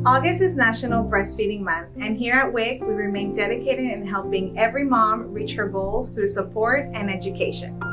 August is National Breastfeeding Month, and here at WIC, we remain dedicated in helping every mom reach her goals through support and education.